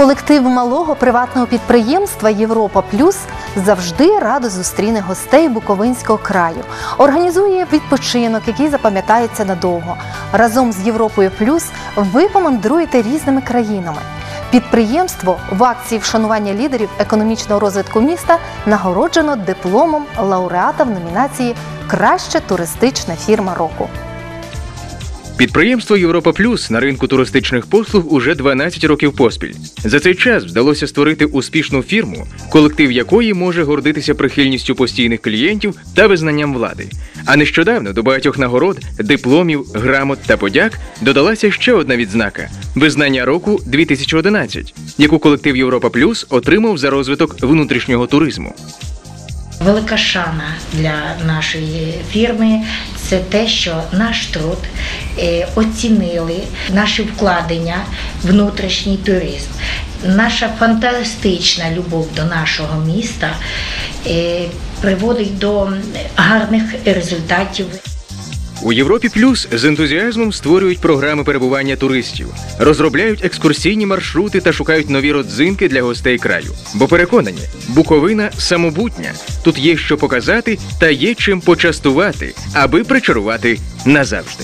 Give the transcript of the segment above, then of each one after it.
Колектив малого приватного підприємства «Європа Плюс» завжди радо зустріне гостей Буковинського краю. Організує відпочинок, який запам'ятається надовго. Разом з «Європою Плюс» ви помандруєте різними країнами. Підприємство в акції вшанування лідерів економічного розвитку міста нагороджено дипломом лауреата в номінації «Краща туристична фірма року». Підприємство «Європа Плюс» на ринку туристичних послуг уже 12 років поспіль. За цей час вдалося створити успішну фірму, колектив якої може гордитися прихильністю постійних клієнтів та визнанням влади. А нещодавно до багатьох нагород, дипломів, грамот та подяк додалася ще одна відзнака – визнання року 2011, яку колектив «Європа Плюс» отримав за розвиток внутрішнього туризму. Велика шана для нашої фірми – це те, що наш труд оцінили, наші вкладення в внутрішній туризм. Наша фантастична любов до нашого міста приводить до гарних результатів. У «Європі Плюс» з ентузіазмом створюють програми перебування туристів, розробляють екскурсійні маршрути та шукають нові родзинки для гостей краю. Бо переконані, Буковина самобутня, тут є що показати та є чим почастувати, аби причарувати назавжди.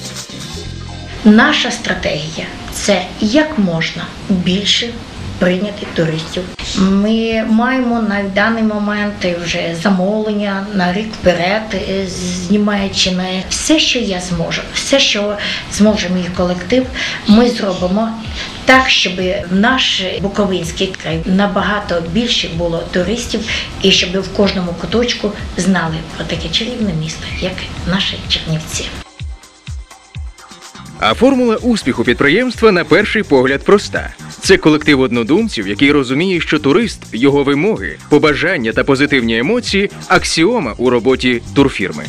Наша стратегія – це як можна більше прийняти туристів. Ми маємо на даний момент вже замовлення на рік вперед з Німеччини. Все, що я зможу, все, що зможе мій колектив, ми зробимо так, щоб в наш Буковинський край набагато більше було туристів і щоб в кожному куточку знали про таке чарівне місто, як наші Чернівці. А формула успіху підприємства на перший погляд проста. Це колектив однодумців, який розуміє, що турист, його вимоги, побажання та позитивні емоції – аксіома у роботі турфірми.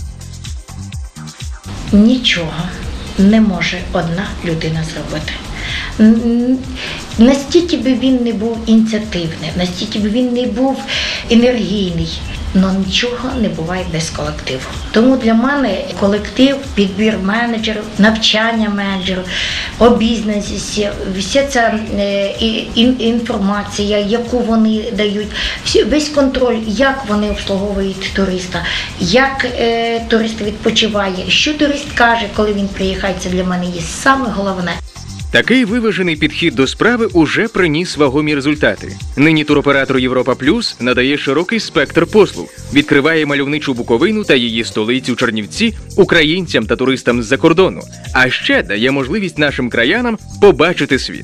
Нічого не може одна людина зробити. Настільки би він не був ініціативний, настільки би він не був енергійний, але нічого не буває без колективу. Тому для мене колектив, підбір менеджерів, навчання менеджерів, обізнаність, вся ця інформація, яку вони дають, весь контроль, як вони обслуговують туриста, як турист відпочиває, що турист каже, коли він приїхає, це для мене є саме головне. Такий виважений підхід до справи уже приніс вагомі результати. Нині туроператор «Європа Плюс» надає широкий спектр послуг, відкриває мальовничу Буковину та її столицю Чернівці українцям та туристам з-за кордону, а ще дає можливість нашим краянам побачити світ.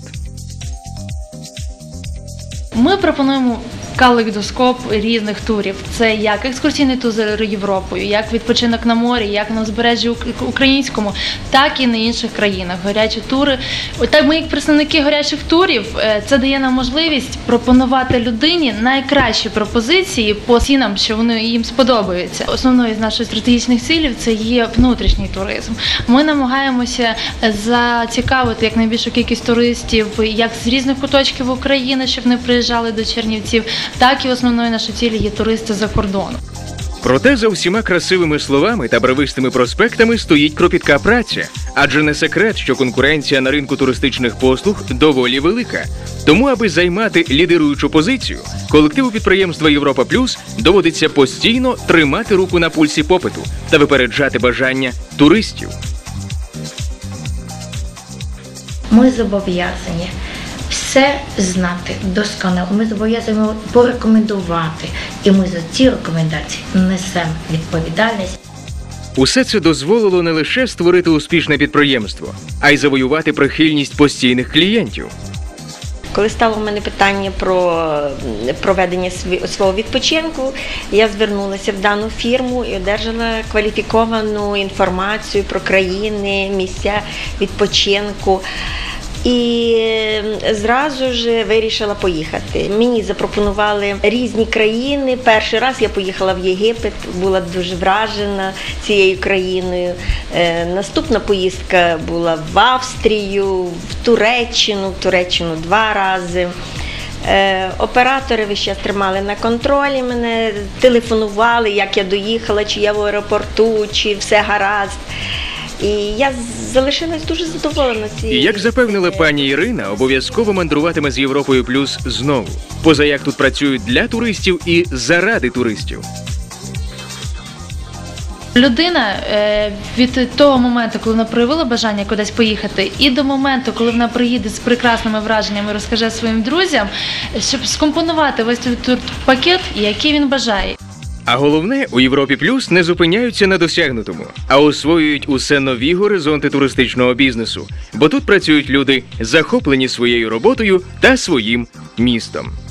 Ми пропонуємо калейдоскоп різних турів. Це як екскурсійний тур Європою, як відпочинок на морі, як на узбережжі українському, так і на інших країнах. Гарячі тури. Так ми, як представники гарячих турів, це дає нам можливість пропонувати людині найкращі пропозиції по цінам, що вони їм сподобаються. Основною з наших стратегічних цілей це є внутрішній туризм. Ми намагаємося зацікавити якнайбільшу кількість туристів як з різних куточків України, щоб вони приїжджали до Чернівців, так і основною нашою ціллю є туристи за кордону. Проте за всіма красивими словами та барвистими проспектами стоїть кропітка праця. Адже не секрет, що конкуренція на ринку туристичних послуг доволі велика. Тому, аби займати лідируючу позицію, колективу підприємства «Європа Плюс» доводиться постійно тримати руку на пульсі попиту та випереджати бажання туристів. Ми зобов'язані все знати досконало. Ми зобов'язані порекомендувати. І ми за ці рекомендації несемо відповідальність. Усе це дозволило не лише створити успішне підприємство, а й завоювати прихильність постійних клієнтів. Коли стало в мене питання про проведення свого відпочинку, я звернулася в дану фірму і одержала кваліфіковану інформацію про країни, місця відпочинку. І зразу ж вирішила поїхати. Мені запропонували різні країни. Перший раз я поїхала в Єгипет, була дуже вражена цією країною. Наступна поїздка була в Австрію, в Туреччину 2 рази. Оператори весь час тримали на контролі мене, телефонували, як я доїхала, чи я в аеропорту, чи все гаразд. І я залишилась дуже задоволена І цією. як запевнила пані Ірина, обов'язково мандруватиме з Європою Плюс знову. Поза як тут працюють для туристів і заради туристів. Людина від того моменту, коли вона проявила бажання кудись поїхати, і до моменту, коли вона приїде з прекрасними враженнями і розкаже своїм друзям, щоб скомпонувати весь той турпакет, який він бажає. А головне, у Європі Плюс не зупиняються на досягнутому, а освоюють усе нові горизонти туристичного бізнесу. Бо тут працюють люди, захоплені своєю роботою та своїм містом.